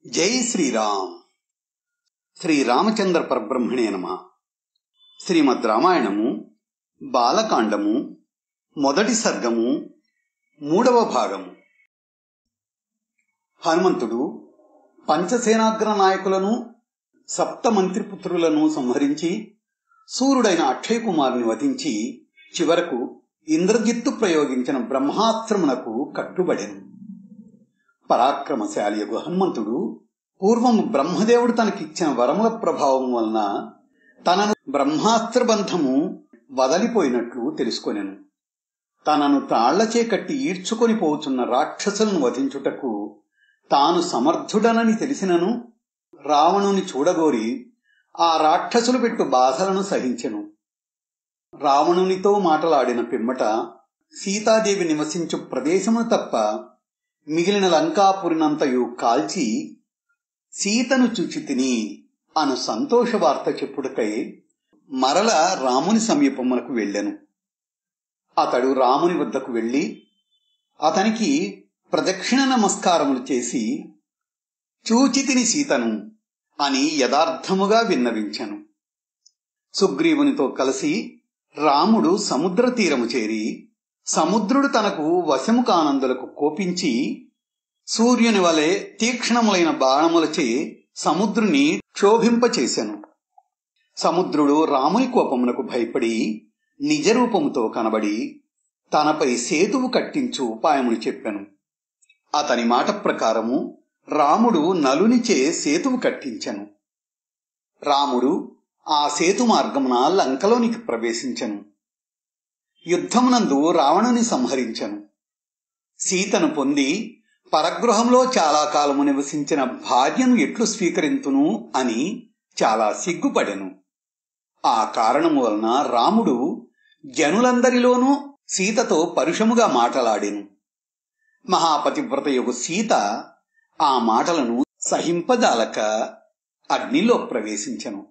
జై శ్రీరామ్. శ్రీరామచంద్ర పరబ్రహ్మణే నమః. శ్రీమద్ రామాయణము బాలకాండము మొదటి సర్గము 3వ భాగము. హనుమంతుడు పంచసేనాగ్ర నాయకులను సప్తమంత్రిపుత్రులను సంహరించి సూర్యుడైన అక్షయ కుమారుని వధించి చివరకు ఇంద్రజిత్తు ప్రయోగించిన బ్రహ్మాస్త్రమునకు కట్టుబడెను. పరాక్రమశాలియగు హనుమంతుడు పూర్వము బ్రహ్మదేవుడు తనకిచ్చిన వరముల ప్రభావం వలన తనను బ్రహ్మాస్త్రబంధము వదలిపోయినట్లు తెలుసుకొనెను. తనను తాళ్లచే కట్టి ఈడ్చుకొని పోచున్న రాక్షసులను వధించుటకు తాను సమర్థుడనని తెలిసినను రావణుని చూడగోరి ఆ రాక్షసులు పెట్టు బాధలను సహించెను. రావణునితో మాటలాడిన పిమ్మట సీతాదేవి నివసించు ప్రదేశమును తప్ప మిగిలిన లంకాపురినంతయు కాల్చి సీతను చూచితిని అను సంతోష వార్త చెప్పుటకై మరల రాముని సమీపమునకు వెళ్ళెను. అతడు రాముని వద్దకు వెళ్లి అతనికి ప్రదక్షిణ నమస్కారములు చేసి చూచితిని సీతను అని యథార్థముగా విన్నవించెను. సుగ్రీవునితో కలిసి రాముడు సముద్ర తీరము చేరి సముద్రుడు తనకు వశము కానందులకు కోపించి సూర్యుని వలె తీక్ష్ణములైన బాణములచే సముద్రుని క్షోభింపచేసెను. సముద్రుడు రాముని కోపమునకు భయపడి నిజరూపముతో కనబడి తనపై సేతువు కట్టించు ఉపాయమును చెప్పెను. అతని మాట ప్రకారము రాముడు నలునిచే సేతువు కట్టించెను. రాముడు ఆ సేతు మార్గమున లంకలోనికి ప్రవేశించెను. యుద్ధమునందు రావణుని సంహరించెను. సీతను పొంది పరగృహంలో చాలా కాలము నివసించిన భార్యను ఎట్లు స్వీకరింతును అని చాలా సిగ్గుపడెను. ఆ కారణము వలన రాముడు జనులందరిలోనూ సీతతో పరుషముగా మాటలాడెను. మహాపతివ్రతయగు సీత ఆ మాటలను సహింపజాలక అగ్నిలో ప్రవేశించెను.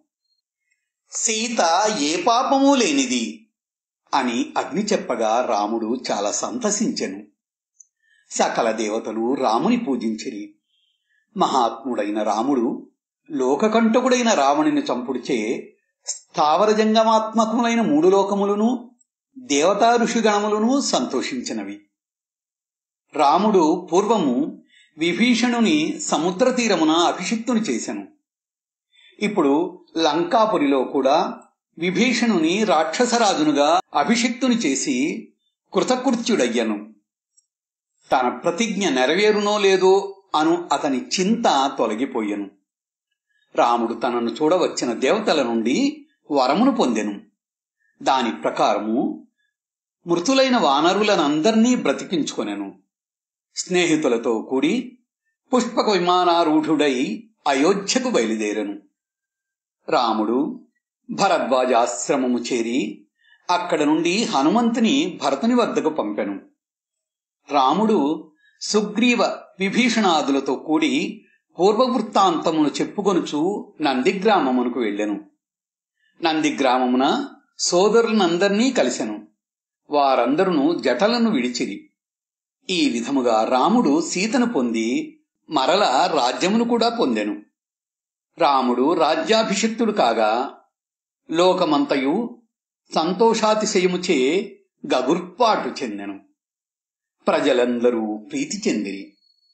సీత ఏ పాపమూ లేనిది అని అగ్ని చెప్పగా రాముడు చాలా సంతసించెను. సకల దేవతలు రాముని పూజించిరి. మహాత్ముడైన రాముడు లోకకంటకుడైన రావణుని చంపుడిచే స్థావర జంగమాత్మకములైన 3 లోకములను దేవతా ఋషిగణములను సంతోషించినవి. రాముడు పూర్వము విభీషణుని సముద్ర తీరమున అభిషిక్తుని చేసెను. ఇప్పుడు లంకాపురిలో కూడా విభీషణుని రాక్షసరాజునుగా అభిషిక్తుని చేసి కృతకృత్యుడయ్యను. తన ప్రతిజ్ఞ నెరవేరునో లేదో అను అతని చింత తొలగిపోయెను. రాముడు తనను చూడవచ్చిన దేవతల నుండి వరమును పొందెను. దాని ప్రకారము మృతులైన వానరులనందర్నీ బ్రతికించుకొనెను. స్నేహితులతో కూడి పుష్పక విమానారూఢుడై అయోధ్యకు బయలుదేరెను. రాముడు భరద్వాజాశ్రమము చేరి అక్కడ నుండి హనుమంతుని భరతుని వద్దకు పంపెను. రాముడు సుగ్రీవ విభీషణాదులతో కూడి పూర్వవృత్తాంతమును చెప్పుకొనుచు నందిగ్రామమునకు వెళ్ళెను. నందిగ్రామమున సోదరులందర్నీ కలిసెను. వారందరూ జటలను విడిచిరి. ఈ విధముగా రాముడు సీతను పొంది మరల రాజ్యమును కూడా పొందెను. రాముడు రాజ్యాభిషిక్తుడు కాగా లోకమంతయు సంతోషాతిశయముచే గగుర్పాటు చెందెను. ప్రజలందరూ ప్రీతి చెందిరి.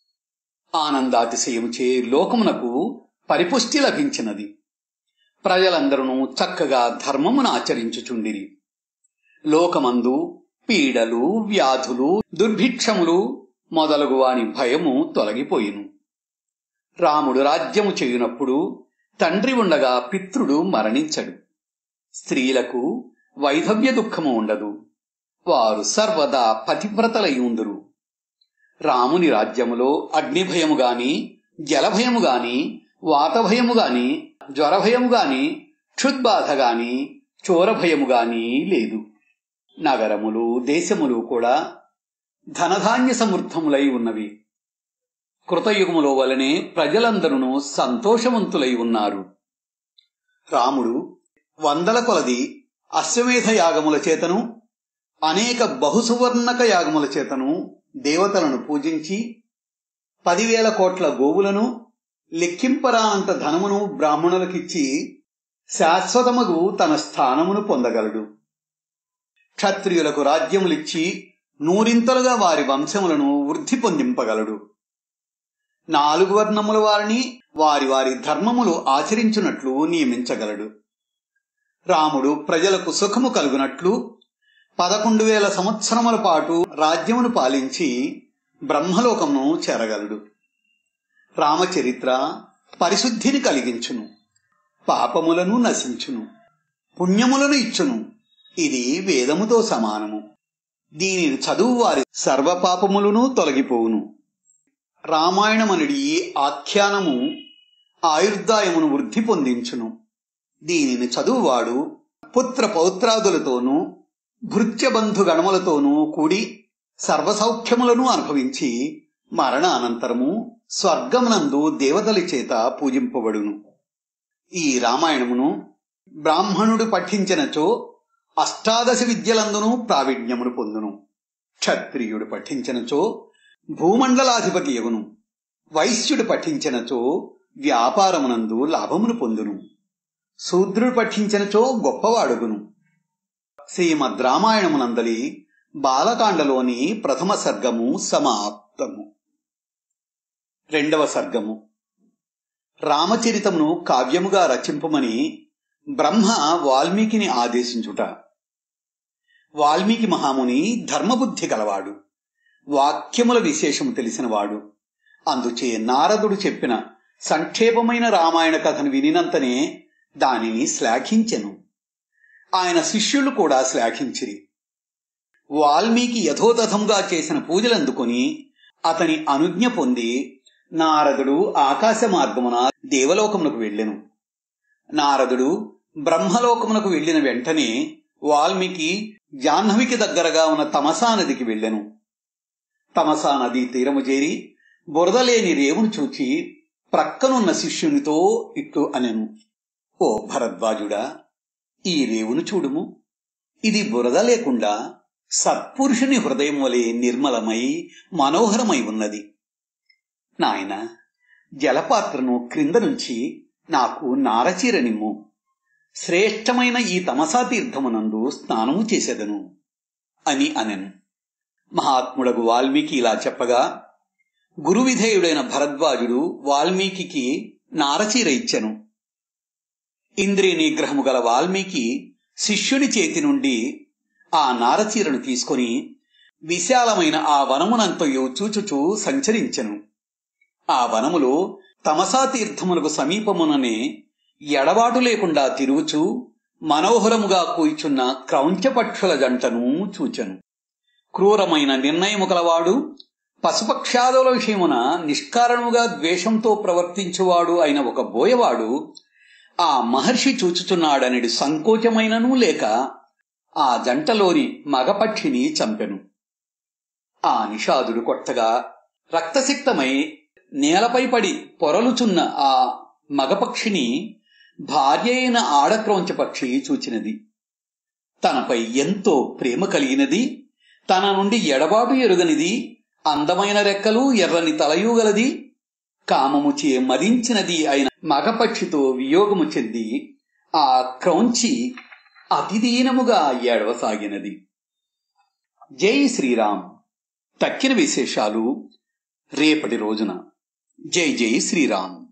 ఆనందాతిశయముచే లోకమునకు పరిపుష్టి లభించినది. ప్రజలందరూ చక్కగా ధర్మమును ఆచరించుచుండిరి. లోకమందు పీడలు, వ్యాధులు, దుర్భిక్షములు మొదలగు వాని భయము తొలగిపోయిను. రాముడు రాజ్యము చేయునప్పుడు తండ్రి ఉండగా పితృడు మరణించడు. స్త్రీలకు వైధవ్య దుఃఖము ఉండదు. వారు సర్వదా పతివ్రతలై ఉందురు. రాముని రాజ్యములో అగ్నిభయము గాని, జలభయము గాని, వాతభయము గాని, జ్వరభయము గాని, క్షుద్బాధ గాని, చోరభయము గాని లేదు. నగరములు, దేశములు కూడా ధనధాన్య సమృద్ధములై ఉన్నవి. కృతయుగములో వలనే ప్రజలందరూ సంతోషవంతులై ఉన్నారు. రాముడు 100 కొలది అశ్వమేధ యాగముల చేతను అనేక బహుసువర్ణక యాగముల చేతను దేవతలను పూజించి 10,000 కోట్ల గోవులను లెక్కింపరానంత ధనమును బ్రాహ్మణులకిచ్చి శాశ్వతమగు తన స్థానమును పొందగలడు. క్షత్రియులకు రాజ్యములిచ్చి నూరింతలుగా వారి వంశములను వృద్ధి పొందింపగలడు. 4 వర్ణముల వారిని వారి వారి ధర్మములు ఆచరించున్నట్లు నియమించగలడు. రాముడు ప్రజలకు సుఖము కలుగునట్లు 11,000 సంవత్సరముల పాటు రాజ్యమును పాలించి బ్రహ్మలోకమును చేరగలడు. రామచరిత్ర పరిశుద్ధిని కలిగించును, పాపములను నశించును, పుణ్యములను ఇచ్చును. ఇది వేదముతో సమానము. దీనిని చదువు వారి సర్వపాపములను తొలగిపోవును. రామాయణమనుడి ఈ ఆఖ్యానము ఆయుర్దాయమును వృద్ధి పొందించును. దీనిని చదువువాడు పుత్ర పౌత్రాదులతోనూ భృత్యబంధు గణములతోనూ కూడి సర్వసౌఖ్యములను అనుభవించి మరణానంతరము స్వర్గమునందు దేవతల చేత పూజింపబడును. ఈ రామాయణమును బ్రాహ్మణుడు పఠించినచో 18 విద్యలందును ప్రావీణ్యమును పొందును. క్షత్రియుడు పఠించినచో భూమండలాధిపతి యగును. వైశ్యుడు పఠించినచో వ్యాపారమునందు లాభమును పొందును. శూద్రుడు పఠించినచో గొప్పవాడుగును. శ్రీమద్ రామాయణమునందలి బాలకాండలోని ప్రథమ సర్గము సమాప్తము. 2వ సర్గము. రామచరితమును కావ్యముగా రచింపమని బ్రహ్మ వాల్మీకిని ఆదేశించుట. వాల్మీకి మహాముని ధర్మబుద్ధి గలవాడు, వాక్యముల విశేషము తెలిసినవాడు. అందుచే నారదుడు చెప్పిన సంక్షేపమైన రామాయణ కథను వినినంతనే దానిని శ్లాఘించెను. ఆయన శిష్యులు కూడా శ్లాఘించిరి. వాల్మీకి యథోతథంగా చేసిన పూజలందుకొని అతని అనుజ్ఞ పొంది నారదుడు ఆకాశ మార్గమున దేవలోకమునకు వెళ్ళెను. నారదుడు బ్రహ్మలోకమునకు వెళ్లిన వెంటనే వాల్మీకి జాహ్నవికి దగ్గరగా ఉన్న తమసా నదికి వెళ్ళెను. తమసా నది తీరము చేరి బురదలేని రేవును చూచి ప్రక్కనున్న శిష్యునితో ఇట్లు అనెను. ఓ భరద్వాజుడా, ఈ రేవును చూడుము. ఇది బురద లేకుండా సత్పురుషుని హృదయం వలె నిర్మలమై మనోహరమై ఉన్నది. నాయన, జలపాత్రను క్రింద నుంచి నాకు నారచీర నిమ్ము. శ్రేష్టమైన ఈ తమసా తీర్థమునందు స్నానము చేసేదను అని అనెను. మహాత్ముడగు వాల్మీకి ఇలా చెప్పగా గురువిధేయుడైన భరద్వాజుడు వాల్మీకి నారచీర ఇచ్చెను. ఇంద్రియ నిగ్రహము గల వాల్మీకి శిష్యుని చేతి నుండి ఆ నారచీరను తీసుకొని విశాలమైన ఆ వనమునంతయు చూచుచూ సంచరించెను. ఆ వనములో తమసా తీర్థమునకు సమీపముననే ఎడబాటు లేకుండా తిరుగుచూ మనోహరముగా కూర్చున్న క్రౌంచపక్షుల జంటను చూచెను. క్రూరమైన నిర్ణయము గలవాడు, పశుపక్షాదుల విషయమున నిష్కారణముగా ద్వేషంతో ప్రవర్తించువాడు అయిన ఒక బోయవాడు ఆ మహర్షి చూచుచున్నాడనడి సంకోచమైననూ లేక ఆ జంటలోని మగపక్షిని చంపెను. ఆ నిషాదుడు కొట్టగా రక్తసిక్తమై నేలపై పడి పొరలుచున్న ఆ మగపక్షిని భార్య అయిన ఆడక్రౌంచ పక్షి చూచినది. తనపై ఎంతో ప్రేమ కలిగినది, తన నుండి ఎడబాటు ఎరుగనిది, అందమైన రెక్కలు ఎర్రని తలయూగలది, కామముచే మదించినది అయిన మగపక్షితో వియోగము చెంది ఆ క్రౌంచి అతిదీనముగా ఏడవసాగినది. జై శ్రీరామ్. తక్కిన విశేషాలు రేపటి రోజున. జై జై శ్రీరామ్.